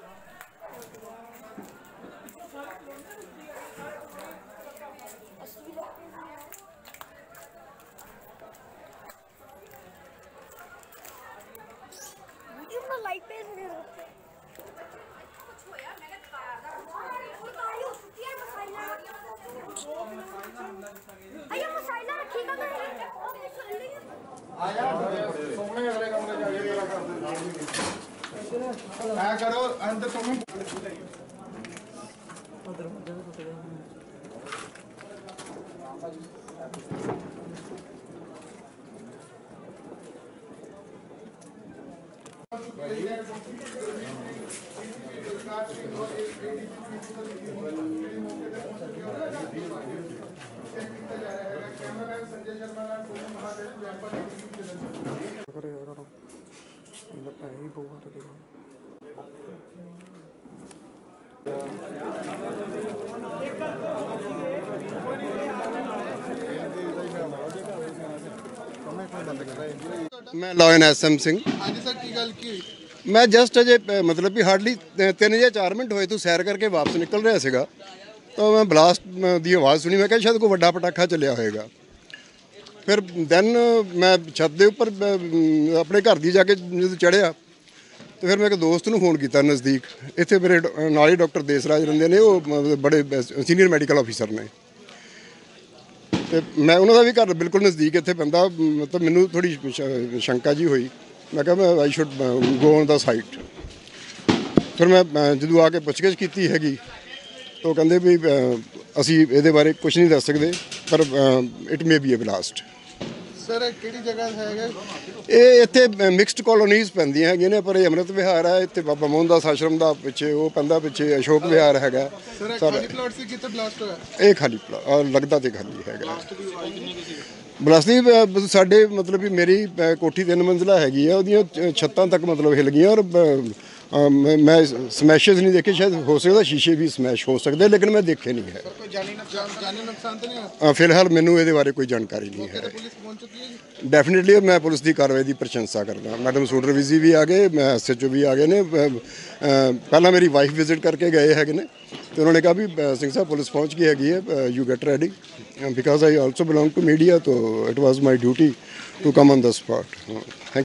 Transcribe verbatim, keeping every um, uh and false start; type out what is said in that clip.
Like पे अयो मसाइला रखीगा तो आया सोने अगले कमरे जाके जरा कर दे क्या करो अंदर तुम उधर उधर मैं लॉयन एस एम सिंह। मैं जस्ट अजे मतलब भी हार्डली तीन या चार मिनट होए तो सैर करके वापस निकल रहा सीगा तो मैं ब्लास्ट की आवाज़ सुनी। मैं शायद कोई वड्डा पटाखा चलिया होएगा। फिर दैन मैं छत के उपर अपने घर की जाके जो चढ़िया तो फिर मैं एक दोस्त को फोन किया नज़दीक इतने मेरे नाल ही डॉक्टर देसराज रहिंदे ने, वो बड़े सीनियर मैडिकल ऑफिसर ने। तो मैं उन्होंने भी घर बिल्कुल नज़दीक इतने पैंदा, मतलब मैनू थोड़ी शंका जी हुई। मैं कहा मैं I should go on the site. फिर मैं जो आके पुछगिछ की हैगी तो कहते भी असी ये बारे कुछ नहीं दस सकते, पर it may be a blast. Sir किहड़ी जगह है? ये इत्थे मिक्सड कॉलोनीज पैंदियां हैगियां ने, पर ये अमृत विहार है। इत्थे बाबा मोहनदास आश्रम का पिछे वो पैंदा, पिछे अशोक विहार हैगा। सर खाली प्लॉट सी कित्थे ब्लास्ट होया? ये खाली प्लॉट लगदा ते खाली हैगा। ब्लास्ट दी साडे मतलब भी मेरी कोठी तीन मंजिला हैगी है, ओहदियां छत्तां तक मतलब हिल गईयां। और मैं स्मैशेस नहीं देखे, शायद हो सकता शीशे भी स्मैश हो सकते, लेकिन मैं देखे नहीं है। फिलहाल मैनू ये बारे कोई जानकारी नहीं है। डेफिनेटली मैं पुलिस की कार्रवाई की प्रशंसा करना। मैडम सूडर विजी भी आ गए, मैं एस एच ओ भी आ गए ने। पहला मेरी वाइफ विजिट करके गए है ने, तो उन्होंने कहा भी सिंह साहब पुलिस पहुँच गई हैगी है, you get ready, because I also belong to media, तो it was my duty to come on the spot. Thank